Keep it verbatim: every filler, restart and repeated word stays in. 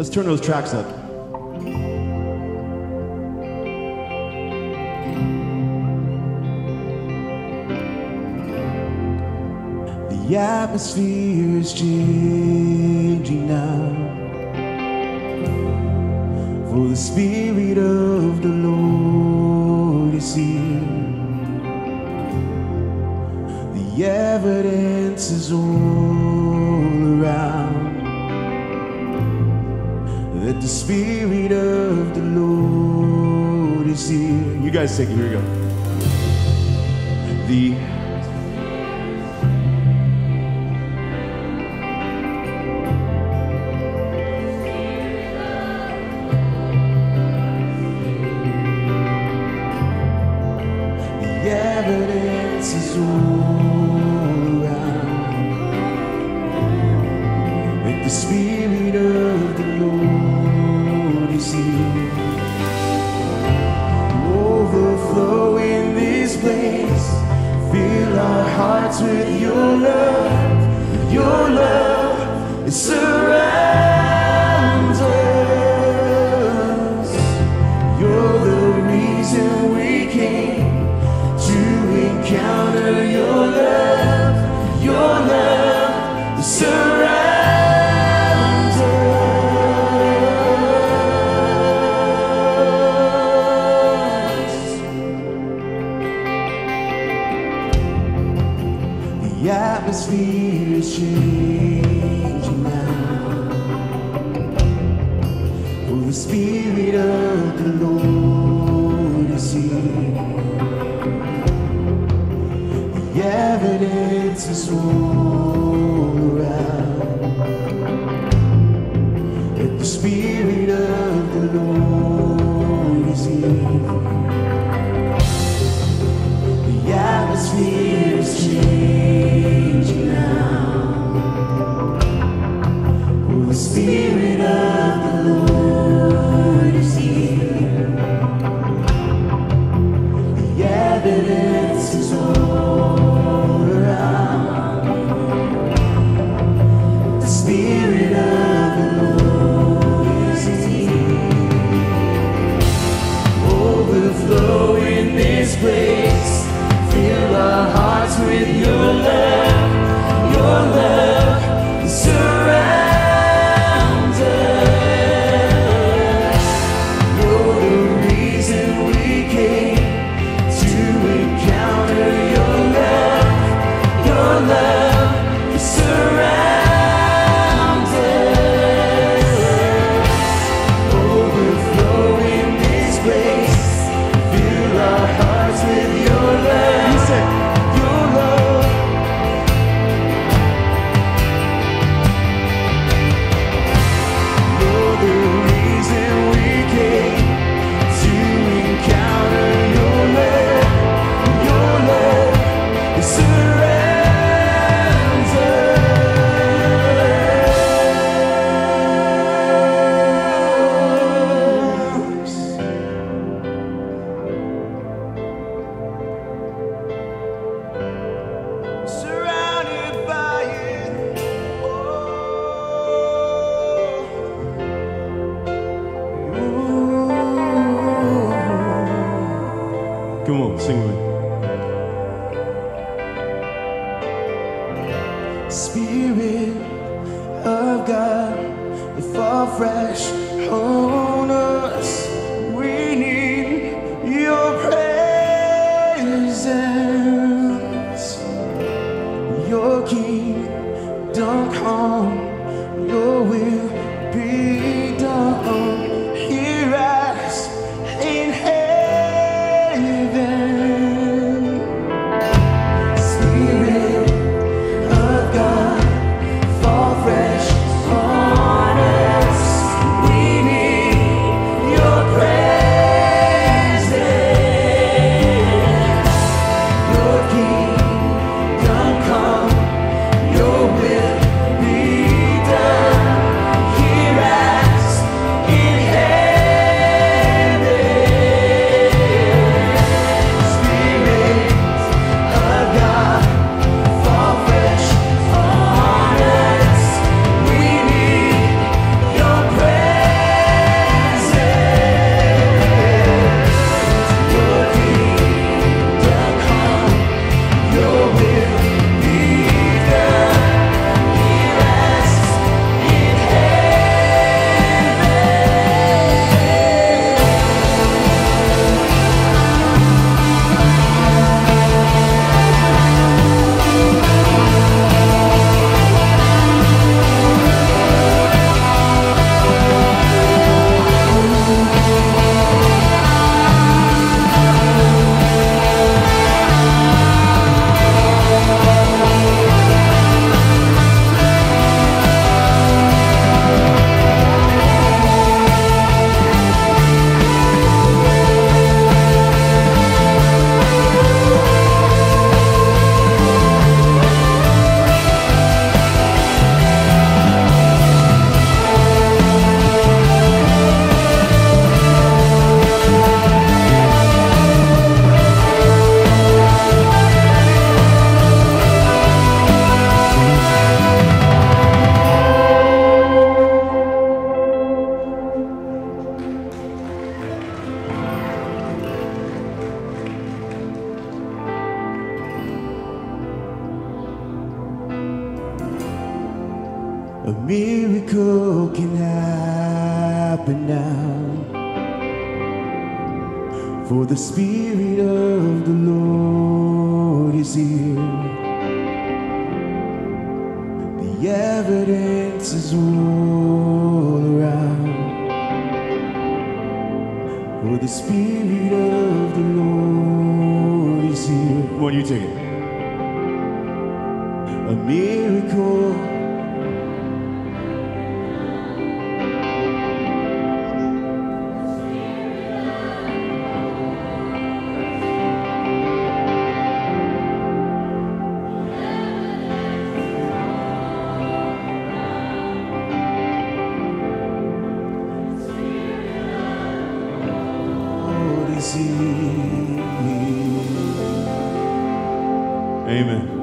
Let's turn those tracks up. The atmosphere is changing now, for the Spirit of the Lord is here. The evidence is all around that the Spirit of the Lord is here. You guys sing, here we go. The evidence is all around that the Spirit of the Lord is here. Overflow in this place, fill our hearts with your love, with your love. It surrounds us. You're the reason we came to encounter your love, your love that surrounds us. The atmosphere is changing now, for the Spirit of the Lord is here. The evidence is all around that the Spirit of the Lord is here. The atmosphere is changing now, for the Spirit of the Lord is here. The evidence is all around. The Spirit of the Lord is here. Overflow in this place, fill our hearts with your love, your love that surrounds us. You're the reason we came to encounter your love, your love that surrounds us. Overflow in this place, fill our hearts with your love. You say, your love. You're the reason we came to encounter your love, your love that surrounds us. Surrounded by it. Oh. Come on, sing with me. Spirit of God, fall fresh on us. We need your presence. Your kingdom come, your will be done here as in heaven. Spirit of God, fall fresh on us. We need your presence. Your kingdom come, your will be A miracle can happen now. For the Spirit of the Lord is here. The evidence is all around. For the Spirit of the Lord is here. Come on, you take it. A miracle. Amen.